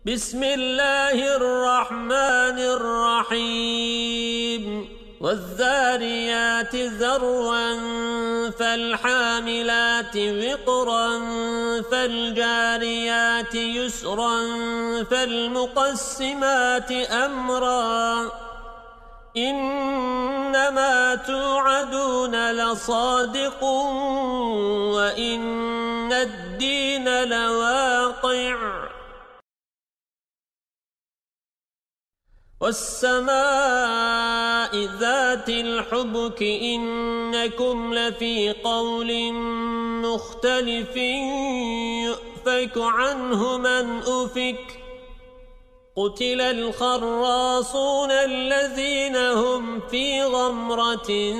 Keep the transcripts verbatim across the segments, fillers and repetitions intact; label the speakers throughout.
Speaker 1: بسم الله الرحمن الرحيم والذاريات ذروا فالحاملات وقرا فالجاريات يسرا فالمقسمات أمرا إنما توعدون لصادق وإن الدين لواقع والسماء ذات الحبك إنكم لفي قول مختلف يؤفك عنه من أفك قتل الخراصون الذين هم في غمرة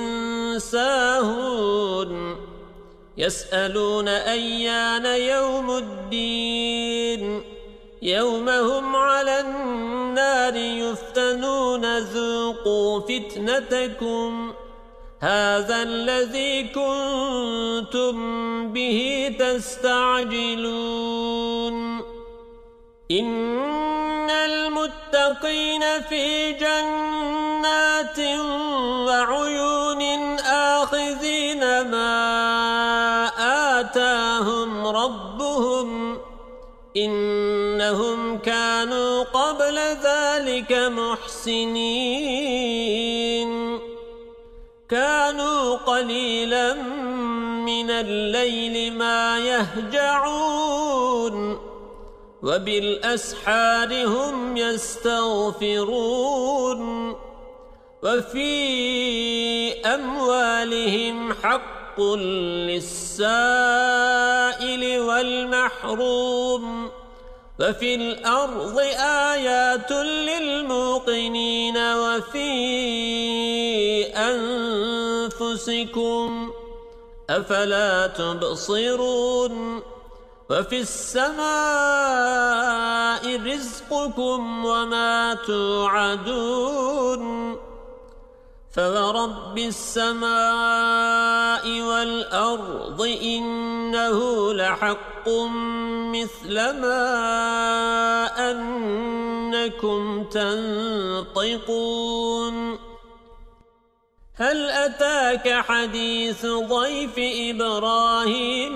Speaker 1: ساهون يسألون أيان يوم الدين يوم هم على النار يفتنون ذوقوا فتنتكم هذا الذي كنتم به تستعجلون إن المتقين في جنات وعيون آخذين ما آتاهم ربهم إنهم كانوا قبل ذلك محسنين كانوا قليلا من الليل ما يهجعون وبالأسحار هم يستغفرون وفي أموالهم حق للسائل والمحروم وفي الأرض آيات للموقنين وفي أنفسكم أفلا تبصرون وفي السماء رزقكم وما توعدون فورب السماء والأرض إنه لحق مثل ما أنكم تنطقون هل أتاك حديث ضيف إبراهيم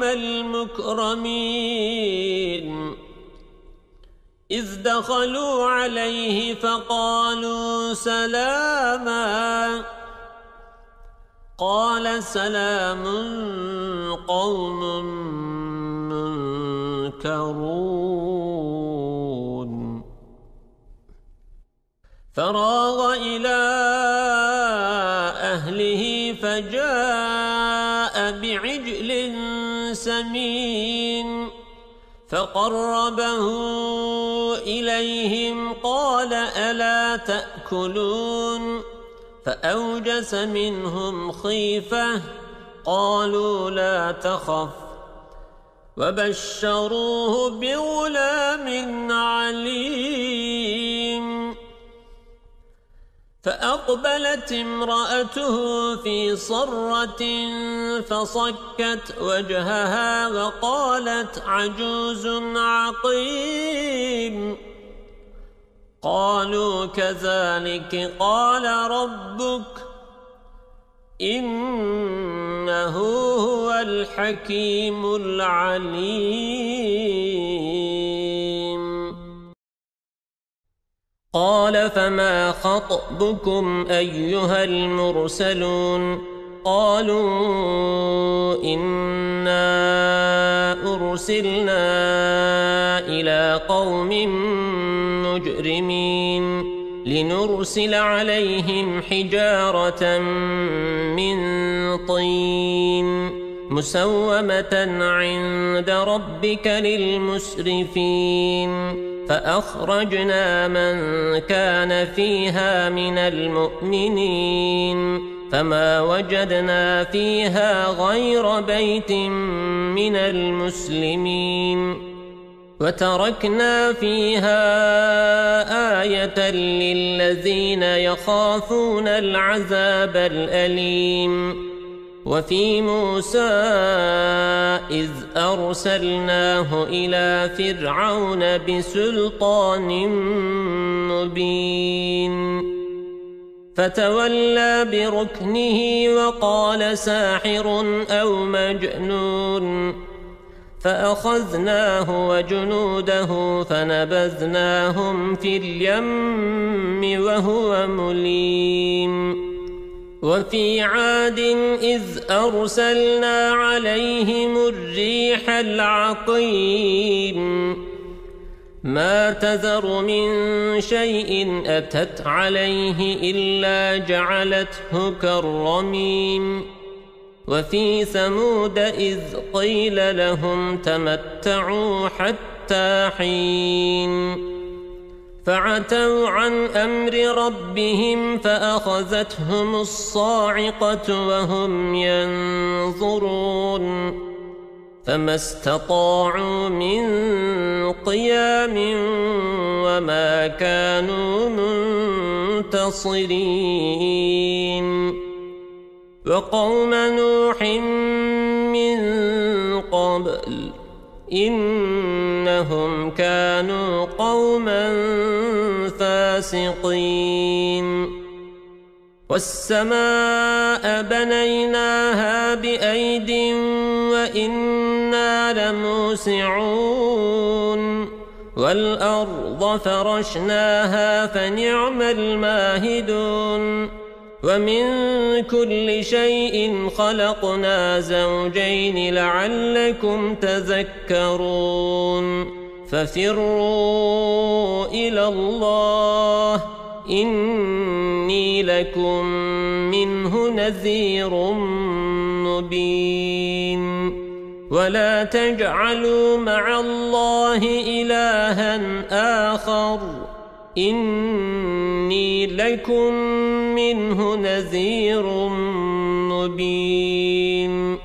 Speaker 1: المكرمين إذ دخلوا عليه فقالوا سلاما قال سلام قوم منكرون فراغ إلى أهله فجاء بعجل سمين فقربه إليهم قال ألا تأكلون فأوجس منهم خيفة قالوا لا تخف وبشروه بغلام عليم فأقبلت امرأته في صرة فصكت وجهها وقالت عجوز عقيم قالوا كذلك قال ربك إنه هو الحكيم العليم قال فما خطبكم أيها المرسلون قالوا إنا أرسلنا إلى قوم مجرمين لنرسل عليهم حجارة من طين مسومة عند ربك للمسرفين فأخرجنا من كان فيها من المؤمنين فما وجدنا فيها غير بيت من المسلمين وتركنا فيها آية للذين يخافون العذاب الأليم وفي موسى إذ أرسلناه إلى فرعون بسلطان مبين فتولى بركنه وقال ساحر أو مجنون فأخذناه وجنوده فنبذناهم في اليم وهو مليم وفي عاد إذ أرسلنا عليهم الريح العقيم ما تذر من شيء أتت عليه إلا جعلته كالرميم وفي ثمود إذ قيل لهم تمتعوا حتى حين فعتوا عن أمر ربهم فأخذتهم الصاعقة وهم ينظرون فما استطاعوا من قيام وما كانوا منتصرين وقوم نوح من قبل إنهم كانوا قوما فاسقين والسماء بنيناها بأيد وإنا لموسعون والأرض فرشناها فنعم الماهدون ومن كل شيء خلقنا زوجين لعلكم تذكرون ففروا إلى الله إني لكم منه نذير مبين ولا تجعلوا مع الله إلها آخر إني لكم منه نذير مبين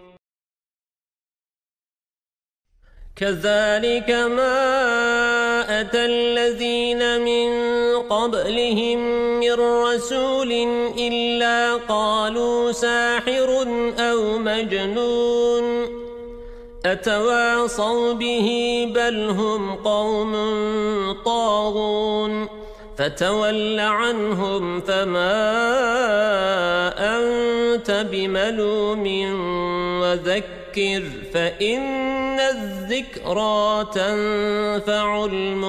Speaker 1: كذلك ما أتى الذين من قبلهم من رسول إلا قالوا ساحر أو مجنون أتواصوا به بل هم قوم طاغون فتول عنهم فما أنت بملوم وذكر فإن الذكرى تنفع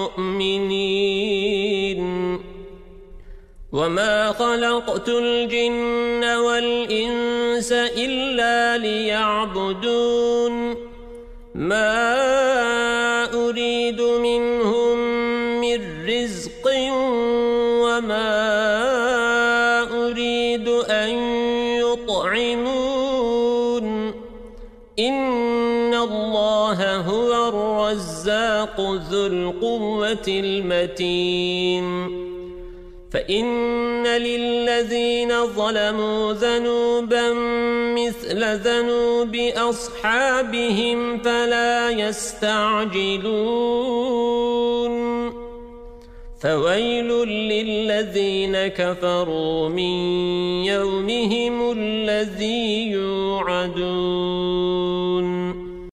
Speaker 1: المؤمنين وما خلقت الجن والإنس إلا ليعبدون ما أريد منهم من رزق وما أريد أن يطعمون إن الله هو الرزاق ذو القوة المتين فإن للذين ظلموا ذنوبا مثل ذنوب أصحابهم فلا يستعجلون فويل للذين كفروا من يومهم الذي يوعدون